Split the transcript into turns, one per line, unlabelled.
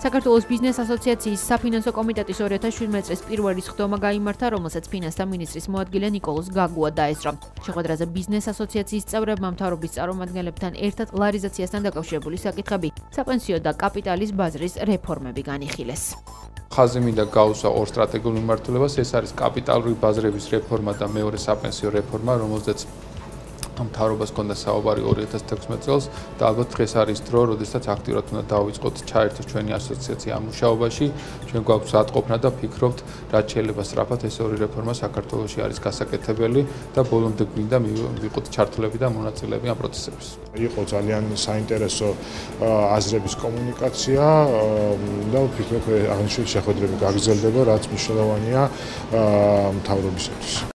საქართველოს ბიზნეს ასოციაციის საფინანსო კომიტეტის 2017 წლის პირველი სხდომა გაიმართა, რომელსაც ფინანსთა მინისტრის მოადგილე ნიკოლოზ გაგუა დაესწრო. შეხვედრაზე ბიზნეს ასოციაციის წევრებმა მთავრობის წარმომადგენლებთან ერთად ლარიზაციასთან დაკავშირებული საკითხები, საპენსიო და კაპიტალის ბაზრის რეფორმები განიხილეს.
ხაზი მინდა გაუსვა ორ სტრატეგიულ მიმართულებას, ეს არის კაპიტალური ბაზრების რეფორმა და მეორე საპენსიო რეფორმა, რომელზეც მთავრობას ჰქონდა საუბარი 2016 წელს და ალბათ დღეს არის დრო, როდესაც აქტიურად უნდა დავიწყოთ ჩაერთოს ჩვენი ასოციაცია ამ მუშაობაში. ჩვენ გვაქვს ატყობნა და ფიქრობთ, რაც შეიძლება სწრაფად ეს ორი რეფორმა საქართველოში არის გასაკეთებელი და ბოლომდე გვინდა ვიყოთ ჩართულები და მონაწილეები ამ პროცესების.
იყო ძალიან საინტერესო აზრების კომუნიკაცია და ვფიქრობ, აღნიშნული შეხვედრები გაგრძელდება, რაც მნიშვნელოვანია მთავრობისათვის.